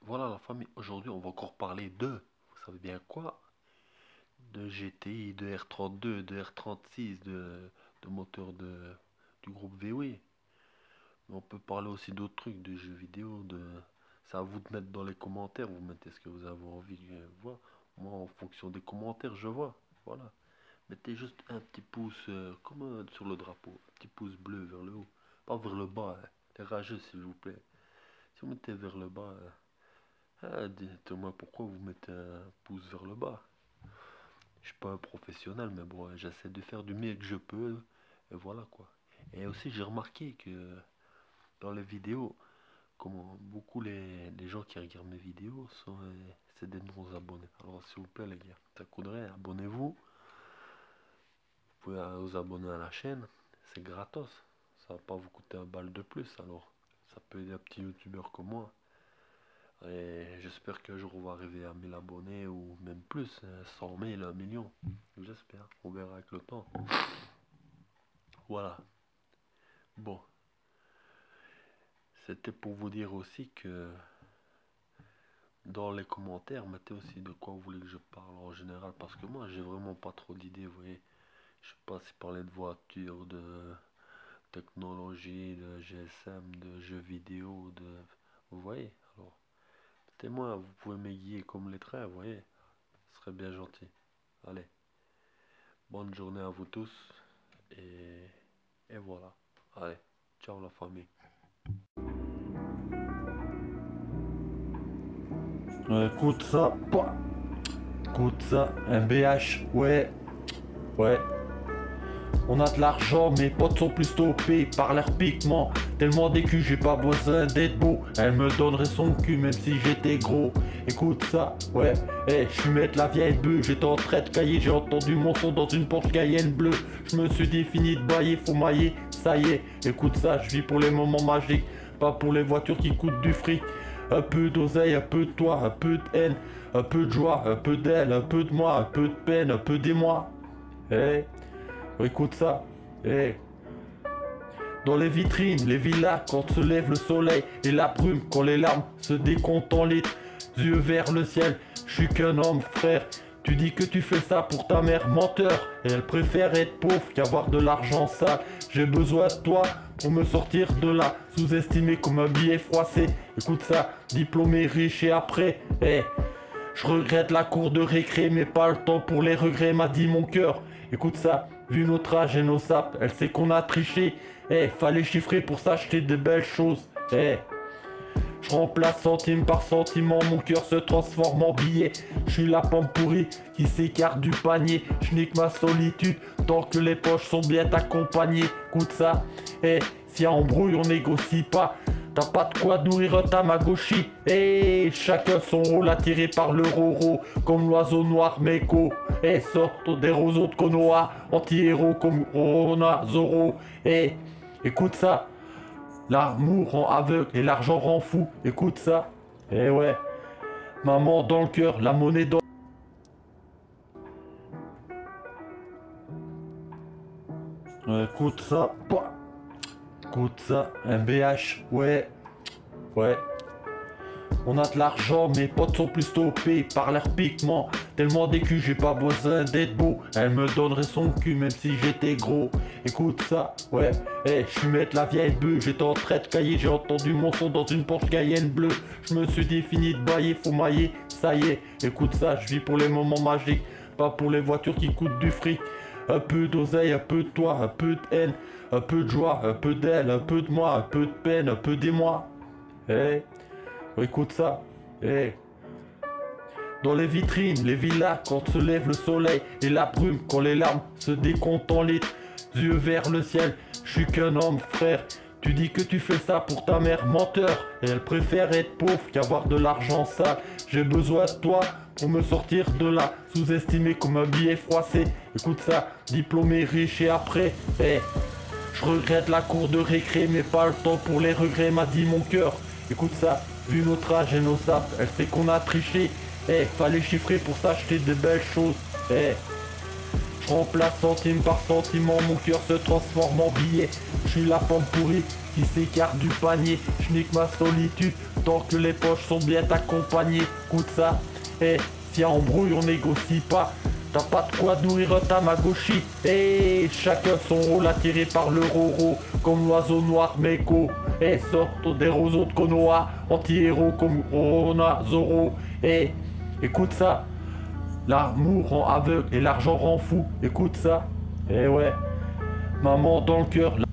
Voilà la famille, aujourd'hui on va encore parler vous savez bien quoi? De GTI, de R32, de R36, de moteurs du groupe VW. Mais on peut parler aussi d'autres trucs, de jeux vidéo, C'est à vous de mettre dans les commentaires, vous mettez ce que vous avez envie de voir. Moi en fonction des commentaires je vois, voilà. Mettez juste un petit pouce, comme sur le drapeau, un petit pouce bleu vers le haut, pas vers le bas, hein. Les rageux s'il vous plaît. Si vous mettez vers le bas, dites-moi pourquoi vous mettez un pouce vers le bas. Je suis pas un professionnel, mais bon, j'essaie de faire du mieux que je peux. Et voilà quoi. Et aussi, j'ai remarqué que dans les vidéos, comment beaucoup les gens qui regardent mes vidéos c'est des non-abonnés. Alors, s'il vous plaît, les gars, ça coûterait, abonnez-vous. Vous pouvez vous abonner à la chaîne. C'est gratos. Ça va pas vous coûter un balle de plus. Alors, ça peut aider un petit youtubeur comme moi. Et j'espère qu'un jour on va arriver à 1000 abonnés ou même plus, 100 000, 1 million. J'espère, on verra avec le temps. Voilà. Bon, c'était pour vous dire aussi que dans les commentaires, mettez aussi de quoi vous voulez que je parle en général. Parce que moi, j'ai vraiment pas trop d'idées, vous voyez. Je sais pas si parler de voitures, de technologie, de GSM, de jeux vidéo, Vous voyez, alors, mettez-moi, vous pouvez m'aiguiller comme les traits, vous voyez. Ce serait bien gentil. Allez. Bonne journée à vous tous et voilà. Allez, ciao la famille. Écoute ça, écoute ça, un BH, ouais, ouais. On a de l'argent, mes potes sont plus topés par leur pigment. Tellement des culs, j'ai pas besoin d'être beau. Elle me donnerait son cul même si j'étais gros. Écoute ça, ouais, je suis maître la vieille bœuf. J'étais en train de cailler, j'ai entendu mon son dans une Porsche Cayenne bleue. Je me suis dit fini de bailler, faut mailler, ça y est. Écoute ça, je vis pour les moments magiques, pas pour les voitures qui coûtent du fric. Un peu d'oseille, un peu de toi, un peu de haine, un peu de joie, un peu d'elle, un peu de moi, un peu de peine, un peu d'émoi. Eh, écoute ça, eh. Dans les vitrines, les villas, quand se lève le soleil et la brume, quand les larmes se décomptent en litres, yeux vers le ciel, je suis qu'un homme, frère. Tu dis que tu fais ça pour ta mère, menteur. Et elle préfère être pauvre qu'avoir de l'argent sale. J'ai besoin de toi pour me sortir de là, sous-estimé comme un billet froissé. Écoute ça, diplômé, riche et après, je regrette la cour de récré, mais pas le temps pour les regrets, m'a dit mon cœur. Écoute ça, vu notre âge et nos sapes, elle sait qu'on a triché. Fallait chiffrer pour s'acheter de belles choses. Je remplace centime par sentiment, mon cœur se transforme en billet. Je suis la pomme pourrie qui s'écarte du panier. Je nique ma solitude tant que les poches sont bien accompagnées. Écoute ça, si y a embrouille on négocie pas. T'as pas de quoi nourrir ta magoshi. Chacun son rôle attiré par le roro. Comme l'oiseau noir Meko. Sortent des roseaux de Konoha. Anti-héros comme Rona Zoro. Écoute ça. L'amour rend aveugle et l'argent rend fou. Écoute ça. Ouais. Maman dans le cœur, la monnaie dans... Écoute ça. Écoute ça. Un BH. Ouais. Ouais. On a de l'argent, mes potes sont plus topés par leur pigment. Tellement des culs, j'ai pas besoin d'être beau. Elle me donnerait son cul même si j'étais gros. Écoute ça, ouais, je suis maître la vieille bœuf. J'étais en train de cailler, j'ai entendu mon son dans une Porsche Cayenne bleue. Je me suis dit fini de bailler, faut mailler, ça y est. Écoute ça, je vis pour les moments magiques, pas pour les voitures qui coûtent du fric. Un peu d'oseille, un peu de toi, un peu de haine, un peu de joie, un peu d'elle, un peu de moi, un peu de peine, un peu d'émoi. Écoute ça, Dans les vitrines, les villas, quand se lève le soleil et la brume, quand les larmes se décomptent en litres, yeux vers le ciel, je suis qu'un homme, frère. Tu dis que tu fais ça pour ta mère, menteur. Et elle préfère être pauvre qu'avoir de l'argent sale. J'ai besoin de toi pour me sortir de là, sous-estimé comme un billet froissé. Écoute ça, diplômé, riche et après, je regrette la cour de récré, mais pas le temps pour les regrets, m'a dit mon cœur. Écoute ça, vu notre âge et nos sapes, elle sait qu'on a triché. Fallait chiffrer pour s'acheter de belles choses. Je remplace centime par sentiment, mon cœur se transforme en billet. Je suis la pomme pourrie qui s'écarte du panier. Je nique ma solitude tant que les poches sont bien accompagnées. Écoute ça, et si embrouille on négocie pas. T'as pas de quoi nourrir ta Tamagotchi. Et chacun son rôle attiré par le roro. Comme l'oiseau noir Meko. Et sortent des roseaux de Konoha. Anti-héros comme Rona Zoro. Et écoute ça. L'amour rend aveugle et l'argent rend fou. Écoute ça. Et ouais. Maman dans le cœur.